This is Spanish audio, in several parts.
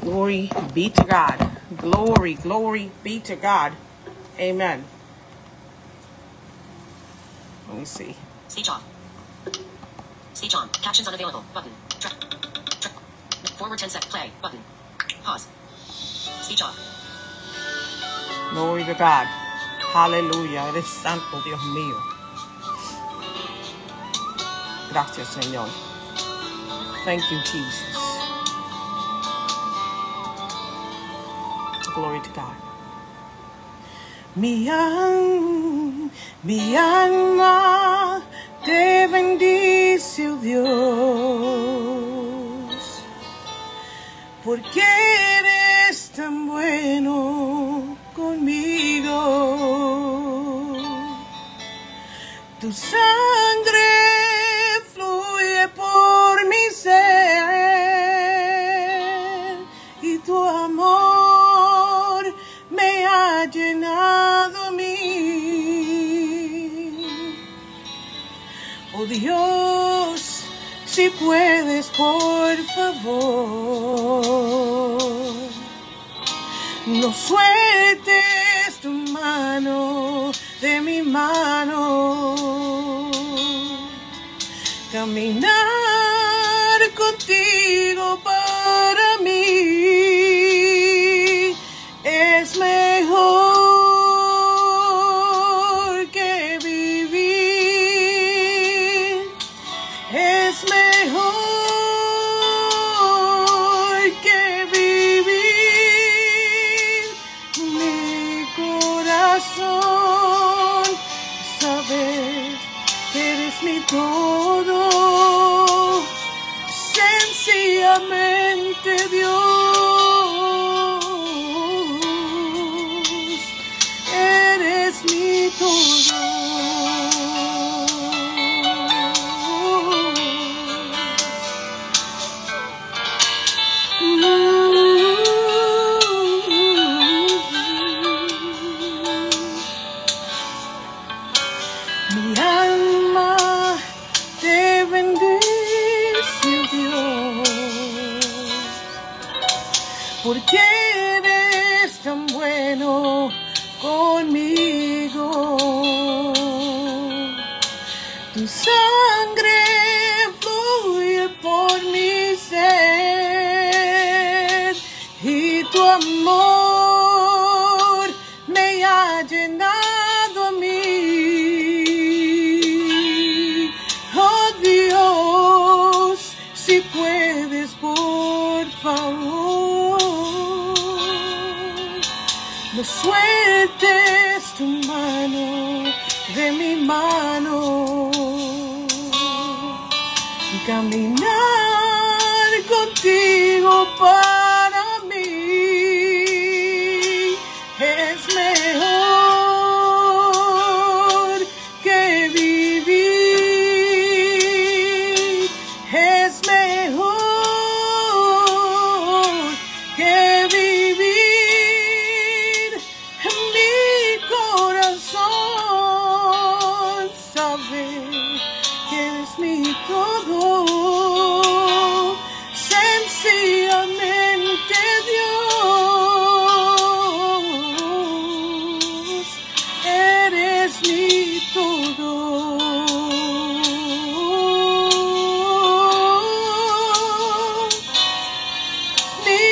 Glory be to God. Glory, glory be to God. Amen. Let me see. Speech off. Speech on. Captions unavailable. Button. Forward 10 seconds. Play. Button. Pause. Speech off. Glory to God. Aleluya. Eres santo, Dios mío. Gracias, Señor. Thank you, Jesus. Glory to God. Mi alma te bendice, oh Dios, porque eres tan bueno conmigo. Tu sangre fluye por mi ser y tu amor me ha llenado a mí. Oh Dios, si puedes, por favor, no sueltes tu mano de mi mano. Caminar contigo para mí es mejor que vivir. Es mejor que vivir. Mi corazón sabe que eres mi todo, sencillamente Dios, eres mi todo. Mi alma te bendice, Dios, porque eres tan bueno conmigo. Tu sangre fluye por mi ser y tu amor me ha llenado a mí. Oh Dios, si puedes, por favor, no sueltes tu mano de mi mano. Caminar contigo para mí es mejor que vivir. Es mejor que vivir. Mi corazón sabe que eres mi todo, sencillamente Dios, eres mi todo. Mi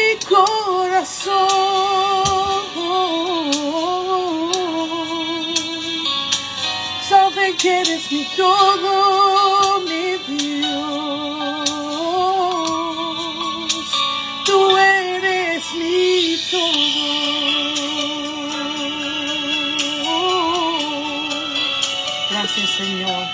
corazón sabe que eres mi todo, mi Dios, tú eres mi todo. Gracias, Señor.